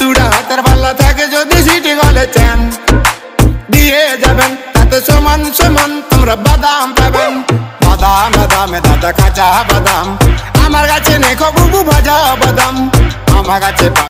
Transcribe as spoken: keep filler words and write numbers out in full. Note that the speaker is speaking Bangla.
দুটা হাতের পাল্লা থাকে যদি সিটি গলে চান দিয়ে যাবেন তাতে সমান সমান তোমরা বাদাম পাবেন। বাদাম বাদামে দাদা কাঁচা বাদাম, আমার কাছে নেই বুবু ভাজা বাদাম, আমার কাছে